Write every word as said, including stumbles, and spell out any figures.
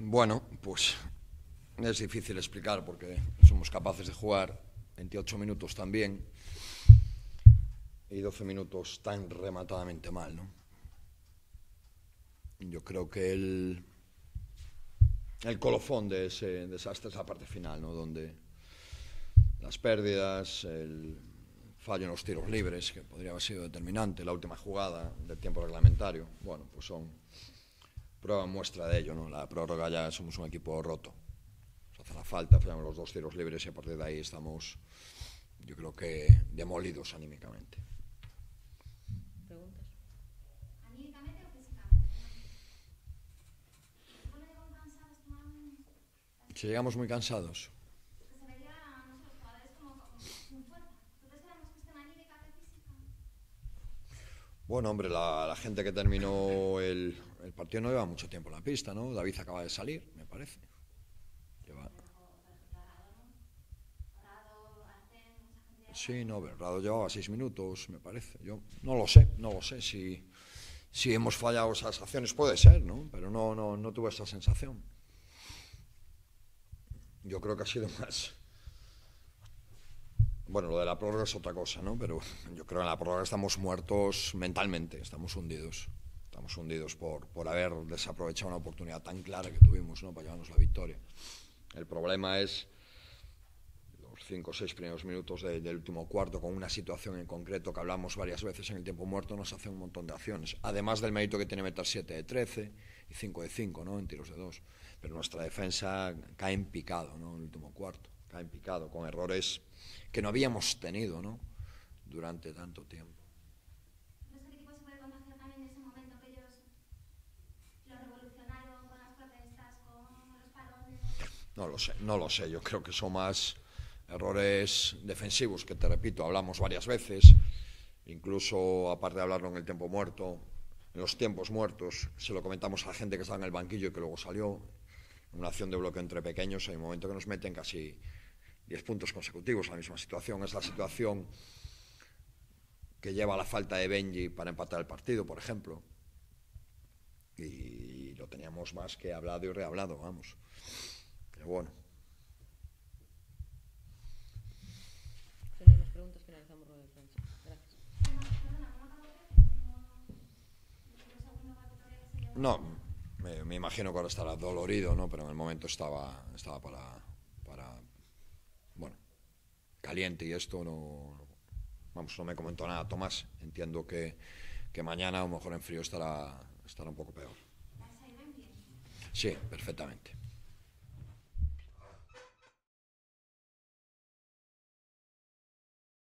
Bueno, pues es difícil explicar porque somos capaces de jugar veintiocho minutos tan bien y doce minutos tan rematadamente mal, ¿no? Yo creo que el, el colofón de ese desastre es la parte final, ¿no? Donde las pérdidas, el fallo en los tiros libres, que podría haber sido determinante, la última jugada del tiempo reglamentario, bueno, pues son prueba muestra de ello, ¿no? La prórroga ya somos un equipo roto. Nos hace la falta, fallamos los dos tiros libres y a partir de ahí estamos, yo creo que, demolidos anímicamente. ¿Preguntas? ¿Anímicamente o físicamente? ¿Cómo llegan cansados? Toman... Si llegamos muy cansados. Que se veía, no sé, los jugadores como sin fuerza. ¿Tú crees que la más cuestión anímica que física? Bueno, hombre, la, la gente que terminó el, el partido no lleva mucho tiempo en la pista, ¿no? David acaba de salir, me parece. Lleva... Sí, no, Rado llevaba seis minutos, me parece. Yo no lo sé, no lo sé. Si, si hemos fallado esas acciones puede ser, ¿no? Pero no, no, no tuve esa sensación. Yo creo que ha sido más... Bueno, lo de la prórroga es otra cosa, ¿no? Pero yo creo que en la prórroga estamos muertos mentalmente, estamos hundidos. Estamos hundidos por, por haber desaprovechado una oportunidad tan clara que tuvimos, ¿no? Para llevarnos la victoria. El problema es los cinco o seis primeros minutos de, del último cuarto, con una situación en concreto que hablamos varias veces en el tiempo muerto, nos hace un montón de acciones. Además del mérito que tiene meter siete de trece y cinco de cinco, ¿no? En tiros de dos. Pero nuestra defensa cae en picado, ¿no? En el último cuarto. Cae en picado, con errores que no habíamos tenido, ¿no? Durante tanto tiempo. ¿Crees que el equipo se puede contagiar también de ese momento que ellos lo revolucionaron con las protestas, con los parones? No lo sé, no lo sé. Yo creo que son más errores defensivos, que te repito, hablamos varias veces, incluso aparte de hablarlo en el tiempo muerto, en los tiempos muertos, se lo comentamos a la gente que estaba en el banquillo y que luego salió, en una acción de bloque entre pequeños, hay un momento que nos meten casi diez puntos consecutivos, la misma situación, es la situación que lleva a la falta de Benji para empatar el partido, por ejemplo, y lo teníamos más que hablado y rehablado, vamos, pero bueno. Si no hay más preguntas, finalizamos rueda de prensa. Gracias. Perdona, ¿cómo acabó el segundo partido que se llevó? No, me, me imagino que ahora estará dolorido, ¿no? Pero en el momento estaba, estaba para, para, bueno, caliente y esto no, vamos, no me comentó nada Tomás. Entiendo que, que mañana a lo mejor en frío estará, estará un poco peor. ¿Se ha ido en bien? Sí, perfectamente.